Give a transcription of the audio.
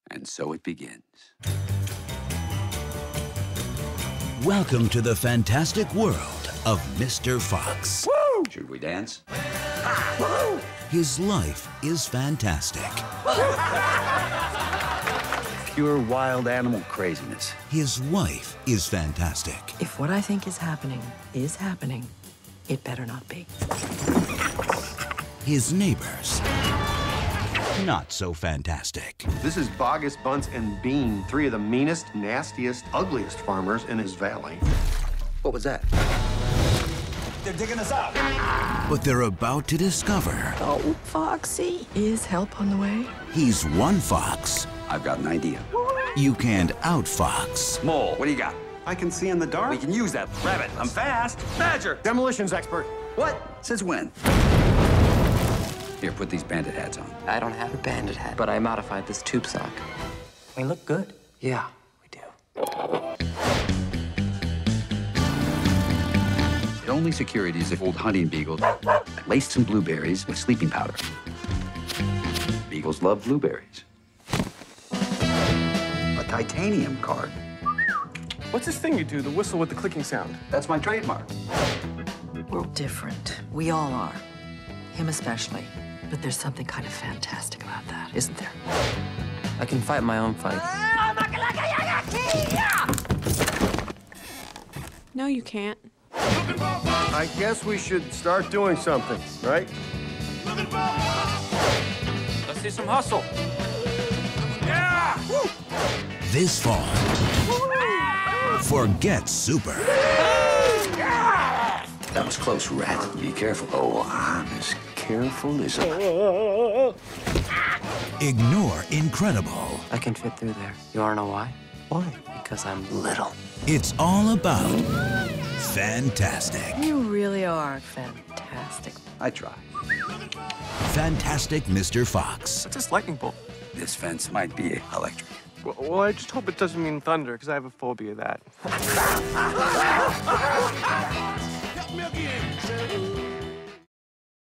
And so it begins. Welcome to the fantastic world of Mr. Fox. Woo! Should we dance? Woo! His life is fantastic. Pure wild animal craziness. His wife is fantastic. If what I think is happening, it better not be. His neighbors, not so fantastic. This is Bogus, Bunce, and Bean, three of the meanest, nastiest, ugliest farmers in his valley. What was that? They're digging us out. But they're about to discover... Oh, Foxy. Is help on the way? He's one fox I've got an idea. you can't outfox. Mole, what do you got? I can see in the dark. We can use that. Rabbit, I'm fast. Badger. Demolitions expert. What? Since when? Here, put these bandit hats on. I don't have a bandit hat, but I modified this tube sock. We look good. Yeah, we do. The only security is if old hunting beagles laced some blueberries with sleeping powder. Beagles love blueberries. A titanium card. What's this thing you do, the whistle with the clicking sound? That's my trademark. We're different. We all are. Him especially. But there's something kind of fantastic about that, isn't there? I can fight my own fight. No, you can't. I guess we should start doing something, right? Let's see some hustle. This fall, forget Super. That was close, rat. Be careful. Oh, I'm as careful as Ignore Incredible. I can fit through there. You wanna know why? Why? Because I'm little. It's all about fantastic. You really are fantastic. I try. Fantastic Mr. Fox. What's this lightning bolt? This fence might be electric. Well, I just hope it doesn't mean thunder, because I have a phobia of that.